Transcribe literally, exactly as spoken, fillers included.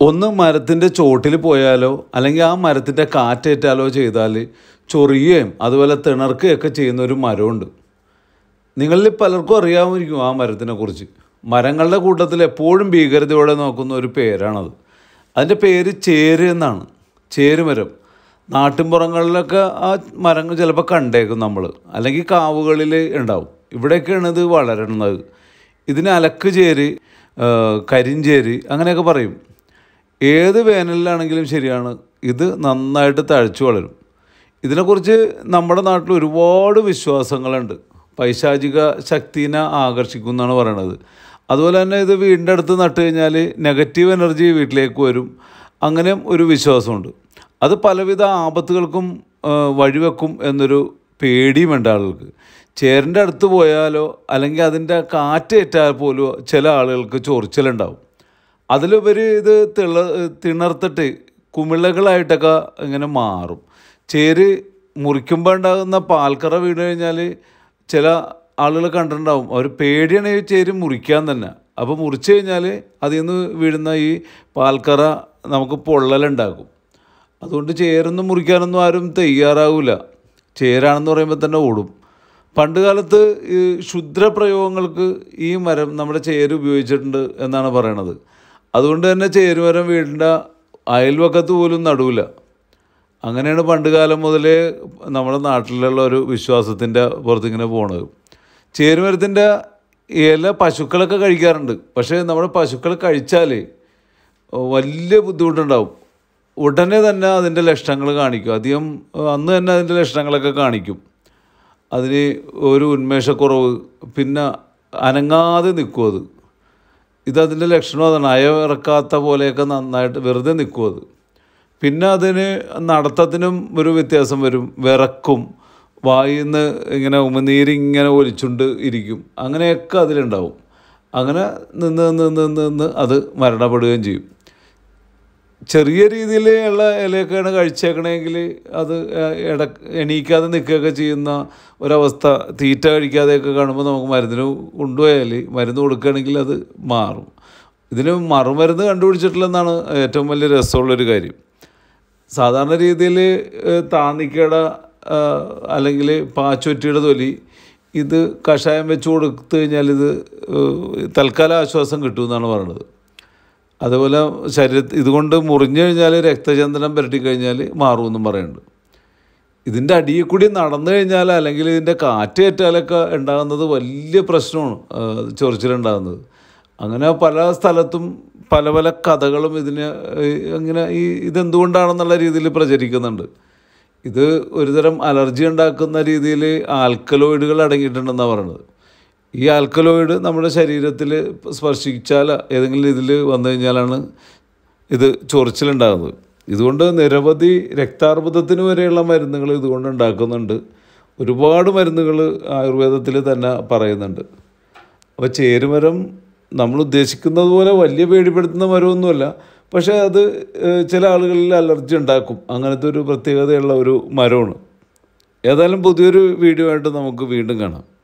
ഒന്ന് മരത്തിൻ്റെ ചോട്ടിൽ പോയാലോ അല്ലെങ്കിൽ ആ മരത്തിൻ്റെ കാറ്റേറ്റാലോ ചെയ്താൽ ചൊറിയുകയും അതുപോലെ തിണർക്കുകയൊക്കെ ചെയ്യുന്ന ഒരു മരമുണ്ട്. നിങ്ങളിൽ പലർക്കും അറിയാമായിരിക്കും ആ മരത്തിനെ കുറിച്ച്. മരങ്ങളുടെ കൂട്ടത്തിൽ എപ്പോഴും ഭീകരതയോടെ നോക്കുന്ന ഒരു പേരാണത്. അതിൻ്റെ പേര് ചേര് എന്നാണ്. ചേരുമരം. നാട്ടിൻപുറങ്ങളിലൊക്കെ ആ മരങ്ങൾ ചിലപ്പോൾ കണ്ടേക്കും നമ്മൾ, അല്ലെങ്കിൽ കാവുകളിൽ ഉണ്ടാവും. ഇവിടെയൊക്കെയാണ് ഇത് വളരുന്നത്. ഇതിന് അലക്കുചേര്, കരിഞ്ചേര് അങ്ങനെയൊക്കെ പറയും. ഏത് വേനലിലാണെങ്കിലും ശരിയാണ്, ഇത് നന്നായിട്ട് തഴച്ചു വളരും. ഇതിനെക്കുറിച്ച് നമ്മുടെ നാട്ടിൽ ഒരുപാട് വിശ്വാസങ്ങളുണ്ട്. പൈശാചിക ശക്തിനെ ആകർഷിക്കും എന്നാണ് പറയണത്. അതുപോലെ തന്നെ ഇത് വീടിൻ്റെ അടുത്ത് നട്ട് കഴിഞ്ഞാൽ നെഗറ്റീവ് എനർജി വീട്ടിലേക്ക് വരും, അങ്ങനെ ഒരു വിശ്വാസമുണ്ട്. അത് പലവിധ ആപത്തുകൾക്കും വഴിവെക്കും എന്നൊരു പേടിയുമുണ്ട് ആളുകൾക്ക്. ചേരിൻ്റെ അടുത്ത് പോയാലോ അല്ലെങ്കിൽ അതിൻ്റെ കാറ്റേറ്റാൽ പോലും ചില ആളുകൾക്ക് ചൊറിച്ചിലുണ്ടാവും. അതിലുപരി ഇത് തിള തിണർത്തിട്ട് കുമിളകളായിട്ടൊക്കെ ഇങ്ങനെ മാറും. ചേര് മുറിക്കുമ്പോൾ ഉണ്ടാകുന്ന പാൽക്കറ വീണ് കഴിഞ്ഞാൽ ചില ആളുകൾ കണ്ടിട്ടുണ്ടാവും, അവർ പേടിയാണ് ഈ ചേര് മുറിക്കാൻ തന്നെ. അപ്പോൾ മുറിച്ച് കഴിഞ്ഞാൽ അതിൽ നിന്ന് വീഴുന്ന ഈ പാൽക്കറ നമുക്ക് പൊള്ളലുണ്ടാക്കും. അതുകൊണ്ട് ചേരൊന്നും മുറിക്കാനൊന്നും ആരും തയ്യാറാവില്ല. ചേരാണെന്ന് പറയുമ്പോൾ തന്നെ ഓടും. പണ്ട് കാലത്ത് ഈ ക്ഷുദ്രപ്രയോഗങ്ങൾക്ക് ഈ മരം നമ്മുടെ ചേര് ഉപയോഗിച്ചിട്ടുണ്ട് എന്നാണ് പറയണത്. അതുകൊണ്ട് തന്നെ ചേരുമരം വീടിൻ്റെ അയൽവക്കത്ത് പോലും നടുവില്ല. അങ്ങനെയാണ് പണ്ട് കാലം മുതലേ നമ്മുടെ നാട്ടിലുള്ള ഒരു വിശ്വാസത്തിൻ്റെ പുറത്തിങ്ങനെ പോണത്. ചേരുമരത്തിൻ്റെ ഇല പശുക്കളൊക്കെ കഴിക്കാറുണ്ട്. പക്ഷേ നമ്മുടെ പശുക്കൾ കഴിച്ചാൽ വലിയ ബുദ്ധിമുട്ടുണ്ടാവും. ഉടനെ തന്നെ അതിൻ്റെ ലക്ഷണങ്ങൾ കാണിക്കും. അധികം അന്ന് തന്നെ അതിൻ്റെ ലക്ഷണങ്ങളൊക്കെ കാണിക്കും. അതിന് ഒരു ഉന്മേഷക്കുറവ്, പിന്നെ അനങ്ങാതെ നിൽക്കും. അത് ഇതതിൻ്റെ ലക്ഷണം അതാണ്. അയവിറക്കാത്ത പോലെയൊക്കെ നന്നായിട്ട് വെറുതെ നിൽക്കും അത്. പിന്നെ അതിന് നടത്തത്തിനും ഒരു വ്യത്യാസം വരും. വിറക്കും, വായിൽ നിന്ന് ഇങ്ങനെ ഉമിനീരിങ്ങനെ ഒലിച്ചുകൊണ്ട് ഇരിക്കും. അങ്ങനെയൊക്കെ അതിലുണ്ടാവും. അങ്ങനെ നിന്ന് നിന്ന് നിന്ന് നിന്ന് അത് മരണപ്പെടുകയും ചെയ്യും. ചെറിയ രീതിയിലുള്ള ഇലയൊക്കെയാണ് കഴിച്ചേക്കണമെങ്കിൽ അത് ഇട എണീക്കാതെ നിൽക്കുകയൊക്കെ ചെയ്യുന്ന ഒരവസ്ഥ, തീറ്റ കഴിക്കാതെയൊക്കെ കാണുമ്പോൾ നമുക്ക് മരുന്നിന് കൊണ്ടുപോയാൽ മരുന്ന് കൊടുക്കുകയാണെങ്കിൽ അത് മാറും. ഇതിന് മറുമരുന്ന് കണ്ടുപിടിച്ചിട്ടില്ലെന്നാണ് ഏറ്റവും വലിയ രസമുള്ളൊരു കാര്യം. സാധാരണ രീതിയിൽ താന്നിക്കട അല്ലെങ്കിൽ പാച്ചൊറ്റിയുടെ തൊലി ഇത് കഷായം വെച്ച് കൊടുത്തു കഴിഞ്ഞാൽ ഇത് തൽക്കാല ആശ്വാസം കിട്ടുമെന്നാണ് പറയുന്നത്. അതുപോലെ ശരീരത്തിൽ ഇതുകൊണ്ട് മുറിഞ്ഞു കഴിഞ്ഞാൽ രക്തചന്ദനം പുരട്ടിക്കഴിഞ്ഞാൽ മാറുമെന്നും പറയുന്നുണ്ട്. ഇതിൻ്റെ അടിയിൽ കൂടി നടന്നു കഴിഞ്ഞാൽ അല്ലെങ്കിൽ ഇതിൻ്റെ കാറ്റേറ്റാലൊക്കെ ഉണ്ടാകുന്നത് വലിയ പ്രശ്നമാണ്, ചൊറിച്ചിലുണ്ടാകുന്നത്. അങ്ങനെ പല സ്ഥലത്തും പല പല കഥകളും ഇതിന് അങ്ങനെ ഈ ഇതെന്തുകൊണ്ടാണെന്നുള്ള രീതിയിൽ പ്രചരിക്കുന്നുണ്ട്. ഇത് ഒരുതരം അലർജി ഉണ്ടാക്കുന്ന രീതിയിൽ ആൽക്കലോയിഡുകൾ അടങ്ങിയിട്ടുണ്ടെന്നാണ് പറയുന്നത്. ഈ ആൽക്കലോയിഡ് നമ്മുടെ ശരീരത്തിൽ സ്പർശിച്ചാൽ ഏതെങ്കിലും ഇതിൽ വന്നു കഴിഞ്ഞാലാണ് ഇത് ചൊറിച്ചിലുണ്ടാകുന്നത്. ഇതുകൊണ്ട് നിരവധി രക്താർബുദത്തിന് വരെയുള്ള മരുന്നുകൾ ഇതുകൊണ്ട് ഉണ്ടാക്കുന്നുണ്ട്. ഒരുപാട് മരുന്നുകൾ ആയുർവേദത്തിൽ തന്നെ പറയുന്നുണ്ട്. അപ്പോൾ ചേരുമരം നമ്മൾ ഉദ്ദേശിക്കുന്നത് പോലെ വലിയ പേടിപ്പെടുത്തുന്ന മരമൊന്നുമല്ല. പക്ഷേ അത് ചില ആളുകളിൽ അലർജി ഉണ്ടാക്കും. അങ്ങനത്തെ ഒരു പ്രത്യേകതയുള്ള ഒരു മരമാണ്. ഏതായാലും പുതിയൊരു വീഡിയോ ആയിട്ട് നമുക്ക് വീണ്ടും കാണാം.